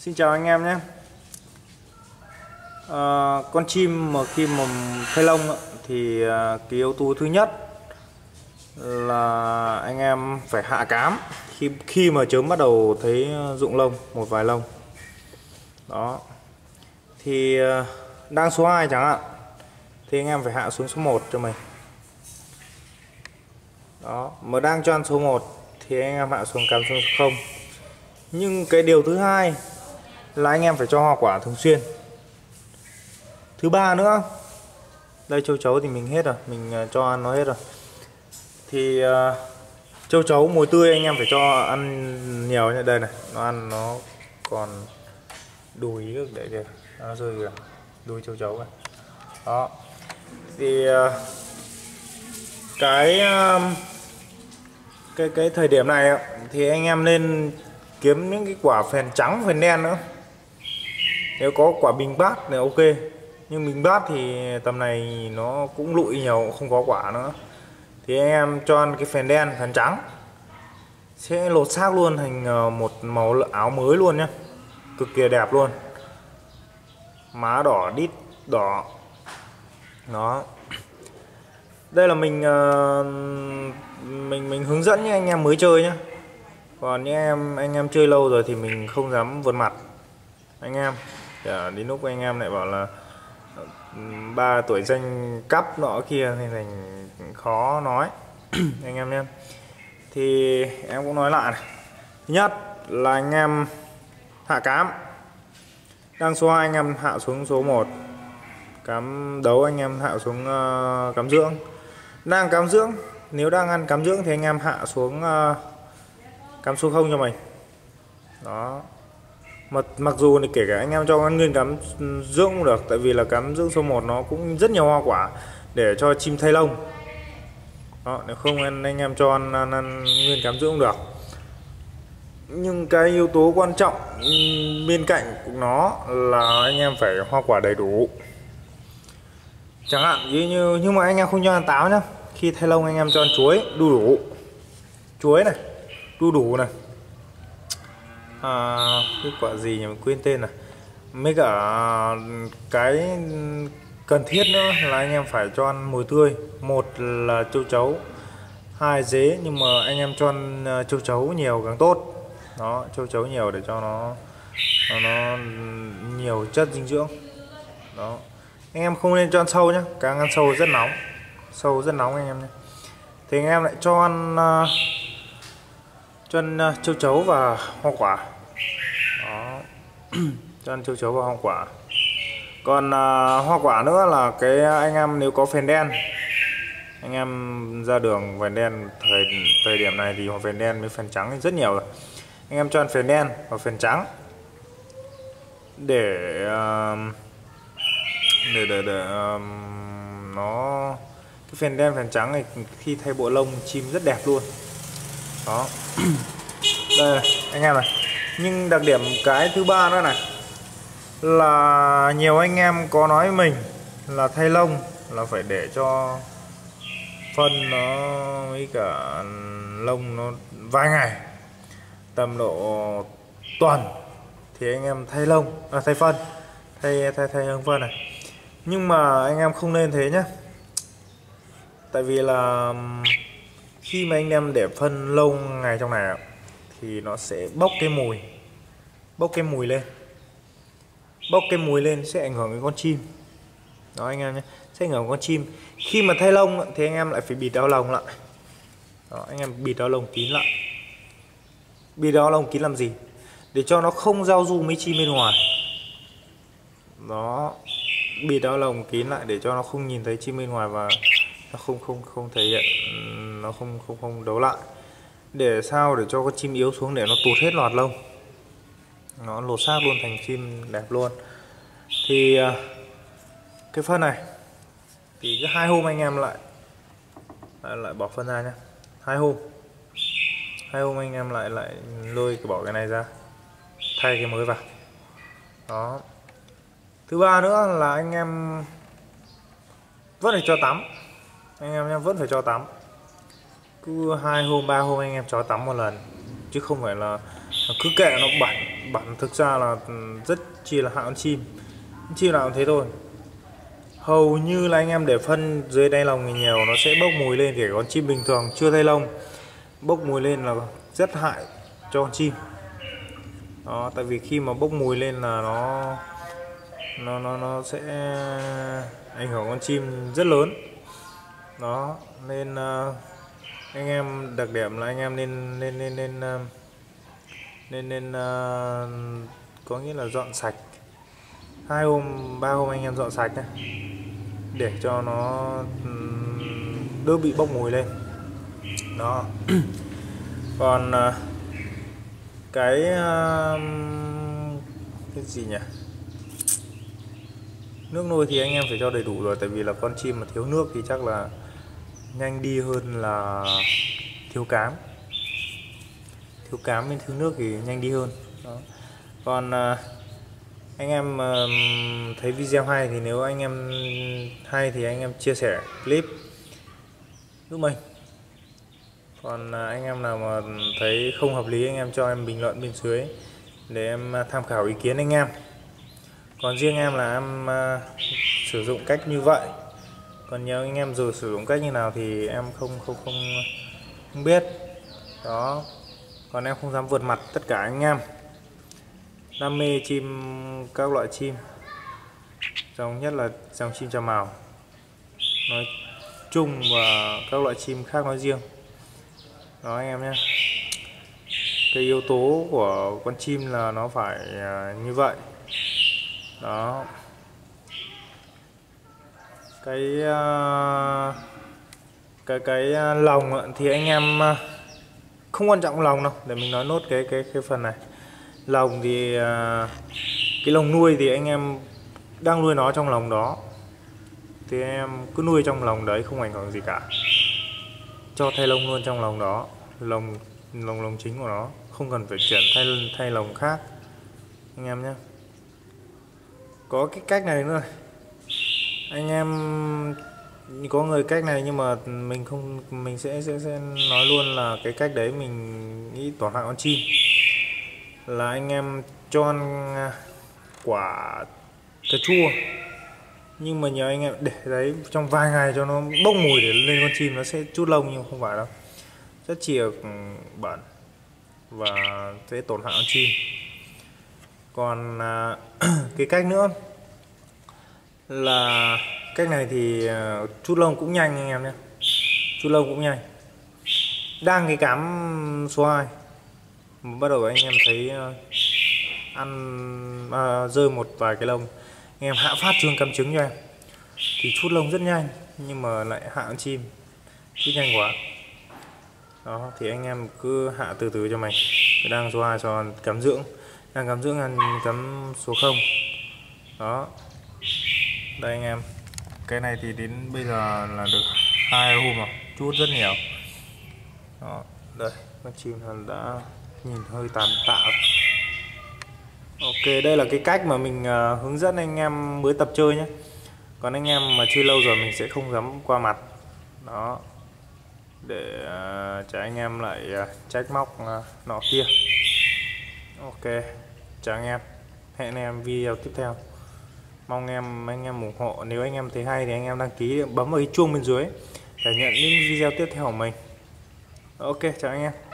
Xin chào anh em nhé. Con chim mà khi mà thay lông thì cái yếu tố thứ nhất là anh em phải hạ cám khi mà chớm bắt đầu thấy rụng lông, một vài lông đó. Thì đang số 2 chẳng hạn, thì anh em phải hạ xuống số 1 cho mình đó. Mà đang cho ăn số 1 thì anh em hạ xuống cắm xuống số 0. Nhưng cái điều thứ hai là anh em phải cho hoa quả thường xuyên. Thứ ba nữa, đây châu chấu thì mình hết rồi, mình cho ăn nó hết rồi. Thì châu chấu mùi tươi anh em phải cho ăn nhiều như đây này, nó ăn nó còn đùi nước để kìa, nó rơi kìa, đuôi châu chấu này. Đó. Thì cái thời điểm này thì anh em nên kiếm những cái quả phèn trắng, phèn đen nữa. Nếu có quả bình bát thì ok, nhưng bình bát thì tầm này nó cũng lụi nhiều, không có quả nữa. Thì anh em cho ăn cái phèn đen, phèn trắng sẽ lột xác luôn thành một màu áo mới luôn nhá, cực kỳ đẹp luôn, má đỏ đít đỏ đó. Đây là mình hướng dẫn những anh em mới chơi nhá. Còn những anh em chơi lâu rồi thì mình không dám vượt mặt anh em, đến lúc anh em lại bảo là 3 tuổi danh cắp nọ kia thì thành khó nói anh em nhé. Thì em cũng nói lại này, thứ nhất là anh em hạ cám, đang số 2 anh em hạ xuống số 1, cắm đấu anh em hạ xuống cắm dưỡng. Đang cắm dưỡng, nếu đang ăn cắm dưỡng thì anh em hạ xuống cắm số 0 cho mình đó. Mặc dù thì kể cả anh em cho ăn nguyên cắm dưỡng cũng được, tại vì là cắm dưỡng số 1 nó cũng rất nhiều hoa quả để cho chim thay lông đó. Nếu không anh em cho ăn nguyên cắm dưỡng cũng được. Nhưng cái yếu tố quan trọng bên cạnh của nó là anh em phải hoa quả đầy đủ. Chẳng hạn như nhưng mà anh em không cho ăn táo nhá, khi thay lông anh em cho ăn chuối đu đủ, chuối này, đu đủ này, cái quả gì nhỉ, mình quên tên này. Mấy cả cái cần thiết nữa là anh em phải cho ăn mồi tươi, một là châu chấu, hai dế, nhưng mà anh em cho ăn châu chấu nhiều càng tốt đó, châu chấu nhiều để cho nó nhiều chất dinh dưỡng đó. Anh em không nên cho ăn sâu nhé, càng ăn sâu rất nóng, sâu rất nóng anh em nhé. Thì anh em lại cho ăn châu chấu và hoa quả đó. Cho ăn châu chấu và hoa quả. Còn hoa quả nữa là cái anh em nếu có phèn đen, anh em ra đường phèn đen thời điểm này thì phèn đen với phèn trắng thì rất nhiều rồi. Anh em cho ăn phèn đen và phèn trắng để nó cái phèn đen phèn trắng này khi thay bộ lông chim rất đẹp luôn đó. Đây này, anh em này. Nhưng đặc điểm cái thứ ba nữa này là nhiều anh em có nói với mình là thay lông là phải để cho phân nó với cả lông nó vài ngày, tầm độ tuần thì anh em thay lông, thay phân, thay hương phân này. Nhưng mà anh em không nên thế nhé, tại vì là khi mà anh em để phân lâu ngày trong này thì nó sẽ bốc cái mùi lên, bốc cái mùi lên sẽ ảnh hưởng đến con chim đó anh em nhé, sẽ ảnh hưởng đến con chim. Khi mà thay lông thì anh em lại phải bịt áo lông lại đó, anh em bịt áo lông kín lại. Bịt áo lông kín làm gì? Để cho nó không giao du mấy chim bên ngoài đó. Bịt áo lông kín lại để cho nó không nhìn thấy chim bên ngoài và nó không thể hiện, nó không đấu lại, để sao để cho con chim yếu xuống để nó tụt hết loạt lông, nó lột xác luôn thành chim đẹp luôn. Thì cái phân này thì cứ 2 hôm anh em lại bỏ phân ra nhá, 2 hôm anh em lại lôi bỏ cái này ra, thay cái mới vào đó. Thứ ba nữa là anh em vẫn phải cho tắm, anh em nhé, vẫn phải cho tắm. Cứ 2 hôm 3 hôm anh em cho tắm một lần, chứ không phải là cứ kệ nó bản thực ra là rất chi là hạ con chim. Chim nào cũng thế thôi, hầu như là anh em để phân dưới đáy lồng nhiều nó sẽ bốc mùi lên, kể con chim bình thường chưa thay lông bốc mùi lên là rất hại cho con chim đó. Tại vì khi mà bốc mùi lên là nó sẽ ảnh hưởng con chim rất lớn đó. Nên anh em đặc điểm là anh em nên có nghĩa là dọn sạch 2 hôm 3 hôm anh em dọn sạch nhé, để cho nó đỡ bị bốc mùi lên đó. Còn cái gì nhỉ, nước nuôi thì anh em phải cho đầy đủ rồi, tại vì là con chim mà thiếu nước thì chắc là nhanh đi hơn là thiếu cám. Thiếu cám với thiếu nước thì nhanh đi hơn đó. Còn anh em thấy video hay thì nếu anh em hay thì anh em chia sẻ clip giúp mình. Còn anh em nào mà thấy không hợp lý anh em cho em bình luận bên dưới để em tham khảo ý kiến anh em. Còn riêng em là em sử dụng cách như vậy, còn nhớ anh em rồi sử dụng cách như nào thì em không biết đó. Còn em không dám vượt mặt tất cả anh em đam mê chim, các loại chim, dòng nhất là dòng chim Trà Mào nói chung và các loại chim khác nói riêng đó anh em nhé. Cái yếu tố của con chim là nó phải như vậy đó. Cái lồng thì anh em không quan trọng lồng đâu, để mình nói nốt cái phần này. Lồng thì cái lồng nuôi thì anh em đang nuôi nó trong lồng đó thì em cứ nuôi trong lồng đấy không ảnh hưởng gì cả, cho thay lông luôn trong lồng đó, lồng chính của nó, không cần phải chuyển thay lồng khác anh em nhé. Có cái cách này nữa, anh em có người cách này nhưng mà mình sẽ nói luôn là cái cách đấy mình nghĩ tổn hại con chim. Là anh em cho ăn quả cà chua, nhưng mà nhờ anh em để đấy trong vài ngày cho nó bốc mùi để lên con chim, nó sẽ chút lông nhưng không phải đâu, rất chi là bẩn và sẽ tổn hại con chim. Còn cái cách nữa là cách này thì chút lông cũng nhanh anh em nhé, chút lông cũng nhanh. Đang cái cám số 2 bắt đầu anh em thấy ăn rơi một vài cái lông, anh em hạ phát chuông cắm trứng cho em thì chút lông rất nhanh, nhưng mà lại hạ con chim chút nhanh quá đó. Thì anh em cứ hạ từ từ cho mình. Đang số 2 cho cắm dưỡng, đang cắm dưỡng ăn cắm số 0 đó. Đây anh em, cái này thì đến bây giờ là được 2 hôm rồi, chút rất nhiều đó. Đây con chim đã nhìn hơi tàn tạ. Ok, đây là cái cách mà mình hướng dẫn anh em mới tập chơi nhé. Còn anh em mà chơi lâu rồi mình sẽ không dám qua mặt đó, để chả anh em lại trách móc nọ kia. Ok, chào anh em, hẹn em video tiếp theo. Mong anh em ủng hộ. Nếu anh em thấy hay thì anh em đăng ký, bấm vào cái chuông bên dưới để nhận những video tiếp theo của mình. Ok, chào anh em.